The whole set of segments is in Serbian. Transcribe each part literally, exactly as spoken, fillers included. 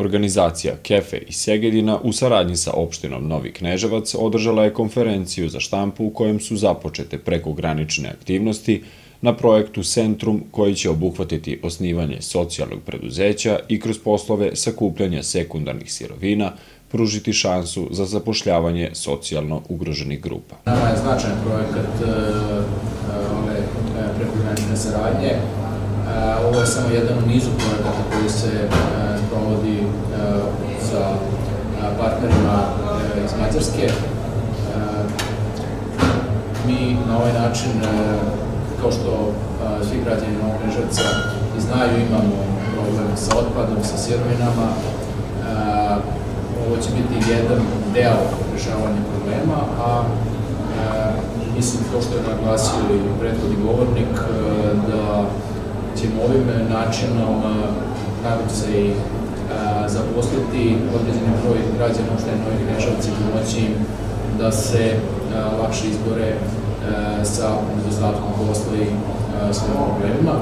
Organizacija Kefe iz Segedina u saradnji sa opštinom Novi Kneževac održala je konferenciju za štampu u kojem su započete prekogranične aktivnosti na projektu Centrum koji će obuhvatiti osnivanje socijalnog preduzeća i kroz poslove sakupljanja sekundarnih sirovina pružiti šansu za zapošljavanje socijalno ugroženih grupa. Nama je značajan projekat ove prekogranične saradnje. Ovo je samo jedan u nizu projekata koji se provodi sa partnerima iz Mađarske. Mi na ovaj način, kao što svi građani Novog Kneževca znaju, imamo problem sa otpadom, sa sirovinama. Ovo će biti jedan deo rešavanja problema, a mislim, kao što je naglasio i prethodni govornik, da ćemo ovim načinom, nadam se, i zaposliti određeni broj građana opštine Novi Kneževac i pomoći im da se lakše izbore sa nedostatkom posla i svojim problemima.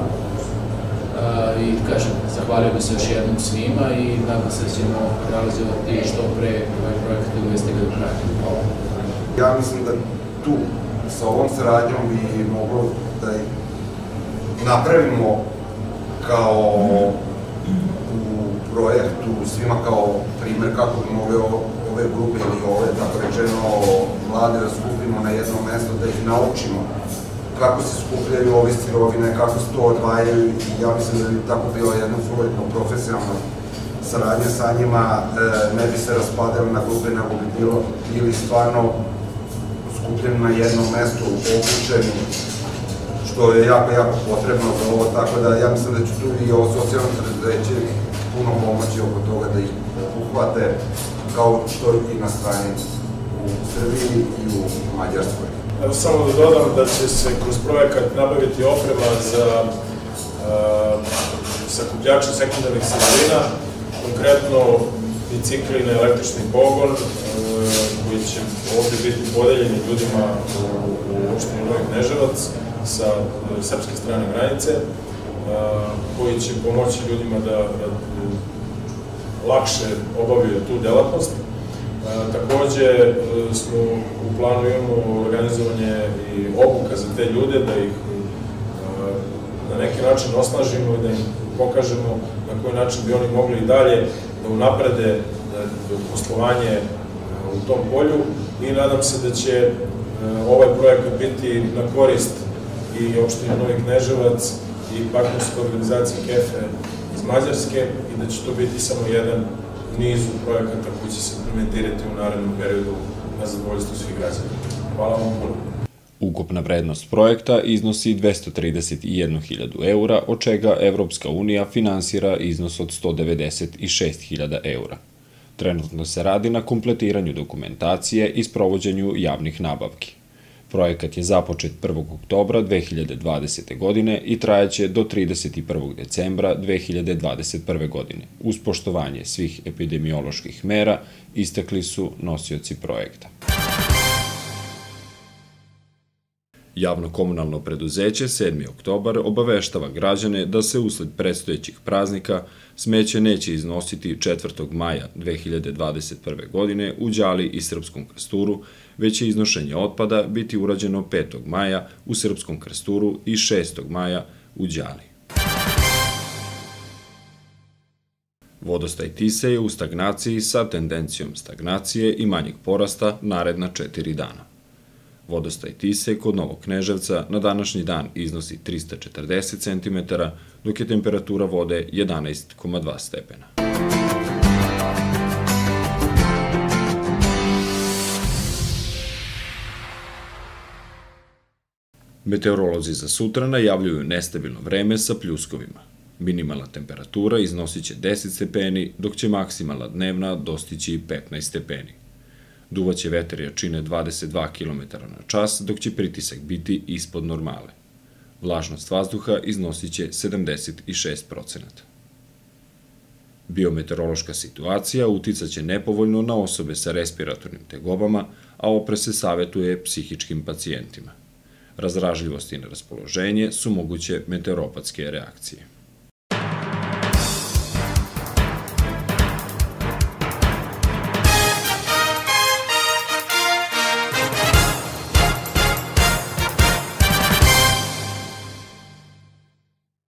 I kažem, zahvalio bi se još jednom svima i nadam se da ćemo realizovati što pre ovaj projekt i uvesti ga do kraja. Ja mislim da tu sa ovom saradnjom bi moglo da napravimo kao u projektu svima kao primer kako bi mogli ove grupe ili ove, tako rečeno, mlade da skupimo na jedno mesto, da ih naučimo kako se skupljaju ove sirovine, kako se to odvajaju, i ja mislim da bi tako bila jedna fluidno profesionalna saradnja sa njima, ne bi se raspadali na grupe, nego bi bilo ili stvarno skupljeni na jednom mestu, obučeni, što je jako, jako potrebno za ovo, tako da ja mislim da će tu i ovo socijalno preduzeće puno pomoći oko toga da ih uhvate, kao što i na strani u Srbiji i u Mađarskoj. Evo samo da dodam da će se kroz projekat nabaviti oprema za sakupljače sekundarnih sirovina, konkretno bicikli na električni pogon, koji će ovde biti podeljeni ljudima u opštini Novi Kneževac sa srpske strane granice, koji će pomoći ljudima da lakše obavljaju tu delatnost. Takođe smo u planu imamo organizovanje i obuka za te ljude, da ih na neki način osnažimo i da im pokažemo na koji način bi oni mogli i dalje da unaprede poslovanje u tom polju, i nadam se da će ovaj projekat biti na korist i opštini Novi Kneževac i partnerskoj organizaciji Kefe iz Mađarske, i da će to biti samo jedan nizu projekata koji će se implementirati u narednom periodu na zadovoljstvo svih građana. Hvala vam puno. Ukupna vrednost projekta iznosi dvesta trideset jednu hiljadu eura, od čega Evropska unija finansira iznos od sto devedeset šest hiljada eura. Trenutno se radi na kompletiranju dokumentacije i sprovođenju javnih nabavki. Projekat je započet prvog oktobra dve hiljade dvadesete. godine i trajaće do trideset prvog decembra dve hiljade dvadeset prve. godine, uz poštovanje svih epidemioloških mera, istakli su nosioci projekta. Javno-komunalno preduzeće sedmi oktobar obaveštava građane da se usled predstojećih praznika smeće neće iznositi četvrtog maja dve hiljade dvadeset prve. godine u Đali i Srpskom Krsturu, već će iznošenje otpada biti urađeno petog maja u Srpskom Krsturu i šestog maja u Đali. Vodostaj Tise je u stagnaciji sa tendencijom stagnacije i manjeg porasta naredna četiri dana. Vodostaj Tise kod Novog Kneževca na današnji dan iznosi trista četrdeset centimetara, dok je temperatura vode jedanaest zarez dva stepena. Meteorolozi za sutra najavljuju nestabilno vreme sa pljuskovima. Minimalna temperatura iznosit će deset stepeni, dok će maksimalna dnevna dostići petnaest stepeni. Duvaće vetar jačine dvadeset dva kilometara na čas, dok će pritisak biti ispod normale. Vlažnost vazduha iznosit će sedamdeset šest procenata. Biometeorološka situacija uticaće nepovoljno na osobe sa respiratornim tegobama, a opre se savetuje psihičkim pacijentima. Razdražljivost i neraspoloženje su moguće meteoropatske reakcije.